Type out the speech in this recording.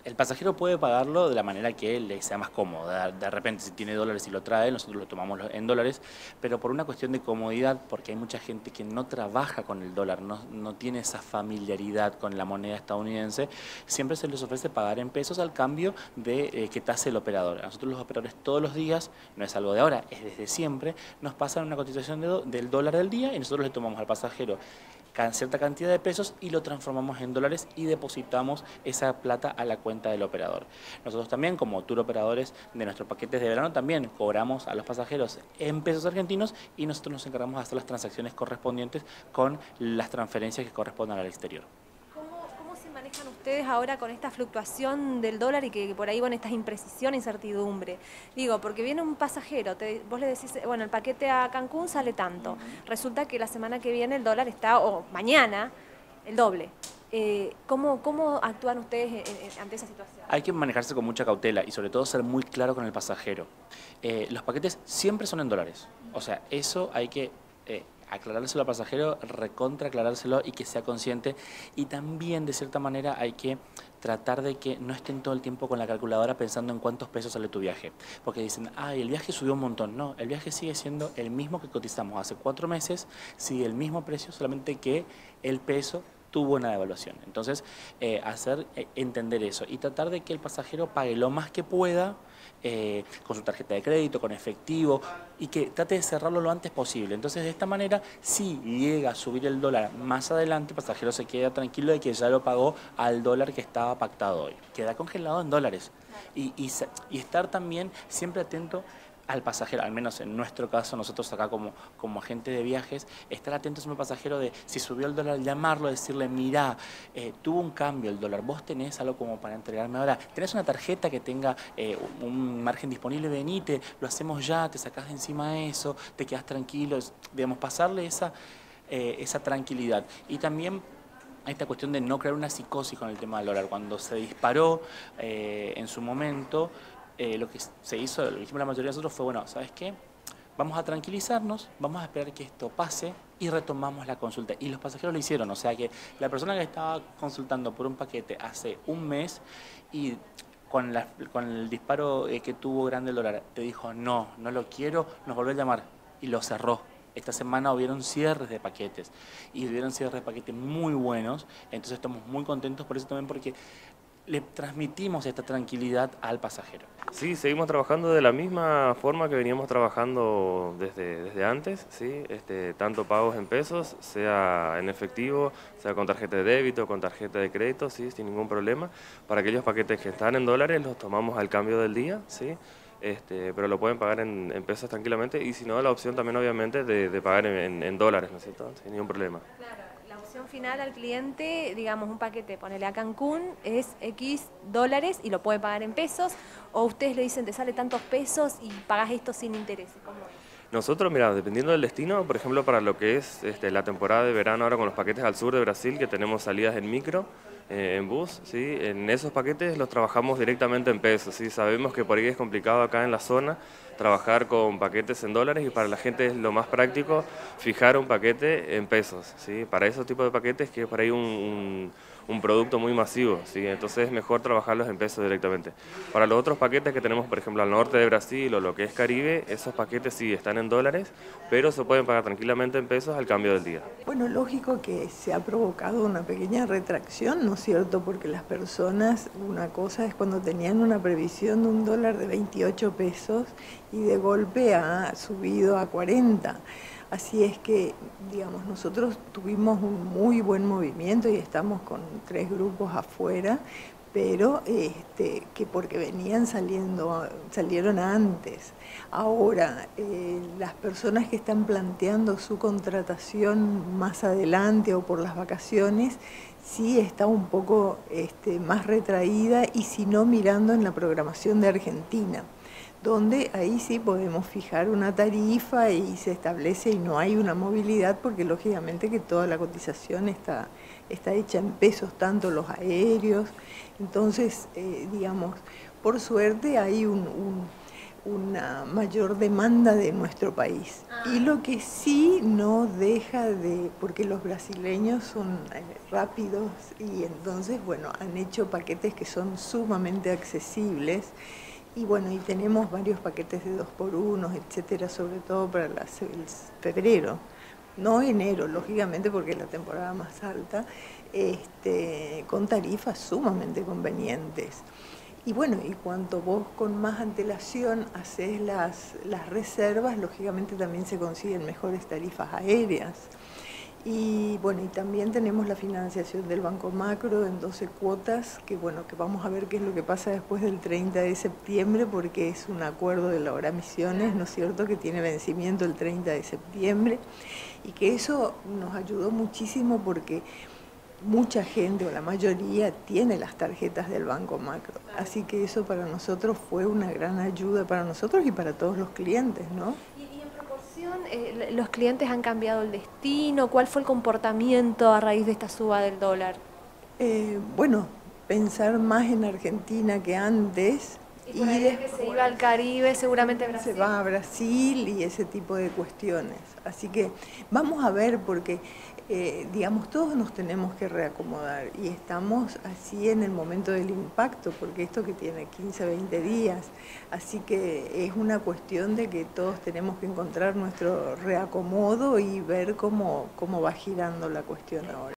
El pasajero puede pagarlo de la manera que le sea más cómoda. De repente, si tiene dólares y lo trae, nosotros lo tomamos en dólares, pero por una cuestión de comodidad, porque hay mucha gente que no trabaja con el dólar, no tiene esa familiaridad con la moneda estadounidense, siempre se les ofrece pagar en pesos al cambio de que tase el operador. A nosotros los operadores todos los días, no es algo de ahora, es desde siempre, nos pasan una cotización del dólar del día y nosotros le tomamos al pasajero cierta cantidad de pesos y lo transformamos en dólares y depositamos esa plata a la cuenta del operador. Nosotros también, como tour operadores de nuestros paquetes de verano, también cobramos a los pasajeros en pesos argentinos y nosotros nos encargamos de hacer las transacciones correspondientes con las transferencias que correspondan al exterior. ¿Cómo se manejan ustedes ahora con esta fluctuación del dólar y que por ahí, bueno, estas imprecisiones, incertidumbre? Digo, porque viene un pasajero, vos le decís, bueno, el paquete a Cancún sale tanto. Resulta que la semana que viene el dólar está, o mañana, el doble. ¿Cómo actúan ustedes ante esa situación? Hay que manejarse con mucha cautela y sobre todo ser muy claro con el pasajero. Los paquetes siempre son en dólares, o sea, eso hay que aclarárselo al pasajero, recontra aclarárselo y que sea consciente. Y también, de cierta manera, hay que tratar de que no estén todo el tiempo con la calculadora pensando en cuántos pesos sale tu viaje. Porque dicen, ay, el viaje subió un montón. No, el viaje sigue siendo el mismo que cotizamos hace 4 meses, sigue el mismo precio, solamente que el peso tuvo una devaluación. Entonces, entender eso y tratar de que el pasajero pague lo más que pueda con su tarjeta de crédito, con efectivo, y que trate de cerrarlo lo antes posible. Entonces, de esta manera, si llega a subir el dólar más adelante, el pasajero se queda tranquilo de que ya lo pagó al dólar que estaba pactado hoy. Queda congelado en dólares. Y estar también siempre atento al pasajero, al menos en nuestro caso, nosotros acá como agente de viajes, estar atentos al pasajero de si subió el dólar, llamarlo, decirle, mirá, tuvo un cambio el dólar, vos tenés algo como para entregarme ahora, tenés una tarjeta que tenga un margen disponible, venite, lo hacemos ya, te sacás de encima eso, te quedás tranquilo, digamos, pasarle esa tranquilidad. Y también esta cuestión de no crear una psicosis con el tema del dólar. Cuando se disparó en su momento, lo que se hizo, lo que hicimos la mayoría de nosotros fue, bueno, ¿sabes qué? Vamos a tranquilizarnos, vamos a esperar que esto pase y retomamos la consulta. Y los pasajeros lo hicieron, o sea que la persona que estaba consultando por un paquete hace un mes y con el disparo que tuvo grande el dólar, te dijo, no lo quiero, nos volvió a llamar y lo cerró. Esta semana hubieron cierres de paquetes y hubieron cierres de paquetes muy buenos, entonces estamos muy contentos por eso también, porque le transmitimos esta tranquilidad al pasajero. Sí, seguimos trabajando de la misma forma que veníamos trabajando desde antes, ¿sí? Tanto pagos en pesos, sea en efectivo, sea con tarjeta de débito, con tarjeta de crédito, ¿sí? Sin ningún problema. Para aquellos paquetes que están en dólares los tomamos al cambio del día, ¿sí? Pero lo pueden pagar en pesos tranquilamente, y si no, la opción también obviamente de pagar en dólares, ¿no es cierto? Sin ningún problema. Claro, la opción final al cliente, digamos, un paquete, ponele a Cancún, es X dólares y lo puede pagar en pesos, o ustedes le dicen, te sale tantos pesos y pagás esto sin intereses. ¿Cómo es? Nosotros, mira, dependiendo del destino, por ejemplo, para lo que es la temporada de verano ahora con los paquetes al sur de Brasil, que tenemos salidas en micro, en bus, ¿sí? En esos paquetes los trabajamos directamente en pesos, ¿sí? Sabemos que por ahí es complicado acá en la zona trabajar con paquetes en dólares, y para la gente es lo más práctico fijar un paquete en pesos, ¿sí? Para esos tipos de paquetes que es por ahí un producto muy masivo, ¿sí? Entonces es mejor trabajarlos en pesos directamente. Para los otros paquetes que tenemos, por ejemplo, al norte de Brasil o lo que es Caribe, esos paquetes sí están en dólares, pero se pueden pagar tranquilamente en pesos al cambio del día. Bueno, lógico que se ha provocado una pequeña retracción, ¿no es cierto? Porque las personas, una cosa es cuando tenían una previsión de un dólar de 28 pesos y de golpe ha subido a 40. Así es que, digamos, nosotros tuvimos un muy buen movimiento y estamos con 3 grupos afuera, pero que porque salieron antes. Ahora, las personas que están planteando su contratación más adelante o por las vacaciones, sí está un poco más retraída, y si no, mirando en la programación de Argentina, donde ahí sí podemos fijar una tarifa y se establece y no hay una movilidad, porque lógicamente que toda la cotización está hecha en pesos, tanto los aéreos. Entonces, digamos, por suerte hay una mayor demanda de nuestro país. Y lo que sí no deja de, porque los brasileños son rápidos y entonces, bueno, han hecho paquetes que son sumamente accesibles. Y bueno, y tenemos varios paquetes de 2x1, etcétera, sobre todo para el febrero. No enero, lógicamente, porque es la temporada más alta, con tarifas sumamente convenientes. Y bueno, y cuanto vos con más antelación haces las reservas, lógicamente también se consiguen mejores tarifas aéreas. Y bueno, y también tenemos la financiación del Banco Macro en 12 cuotas, que bueno, que vamos a ver qué es lo que pasa después del 30 de septiembre, porque es un acuerdo de la obra Misiones, ¿no es cierto?, que tiene vencimiento el 30 de septiembre, y que eso nos ayudó muchísimo porque mucha gente, o la mayoría, tiene las tarjetas del Banco Macro. Así que eso para nosotros fue una gran ayuda para nosotros y para todos los clientes, ¿no? Y en proporción, ¿los clientes han cambiado el destino? ¿Cuál fue el comportamiento a raíz de esta suba del dólar? Bueno, pensar más en Argentina que antes. Y por ahí que se iba al Caribe, seguramente Brasil. Se va a Brasil y ese tipo de cuestiones. Así que vamos a ver porque, digamos, todos nos tenemos que reacomodar y estamos así en el momento del impacto, porque esto que tiene 15, 20 días, así que es una cuestión de que todos tenemos que encontrar nuestro reacomodo y ver cómo va girando la cuestión ahora.